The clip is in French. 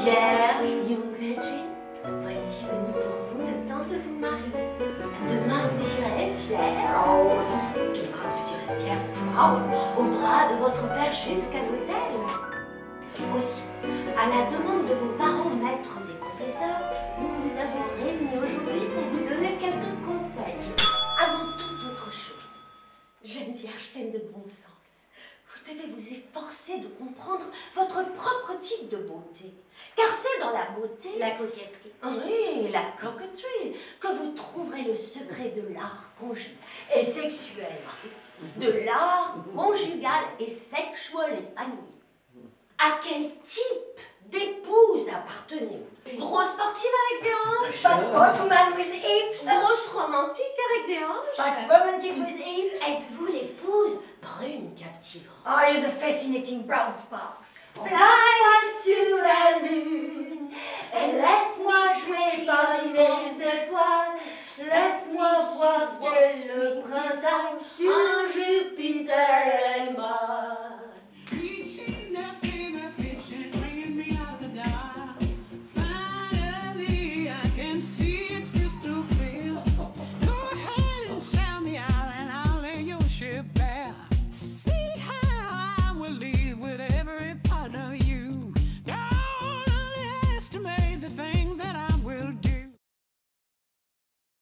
vierge. Young-Jin, voici venu pour vous le temps de vous marier. Demain, vous irez fiers. Demain, vous irez fiers, proud, au bras de votre père jusqu'à l'autel. Aussi, à la demande de vos parents, maîtres et confesseurs, nous vous avons réunis aujourd'hui pour vous donner quelques conseils. Avant toute autre chose, jeune vierge pleine de bon sens, vous devez vous efforcer de comprendre votre propre type de beauté. Car c'est dans la beauté, La coquetterie. oui, la coquetterie, que vous trouverez le secret de l'art conjugal. Et sexuelle. De l'art conjugal et sexuel épanoui. À quel type d'épouse appartenez-vous? Grosse sportive avec des hanches? Fat sportswoman with hips. Grosse romantique avec des hanches? Fat romantic with hips. Êtes-vous l'épouse brune captivante? Are you the fascinating brown spouse? Fly sur la lune et laisse-moi jouer parmi les étoiles. Laisse-moi voir ce qu'est le printemps sur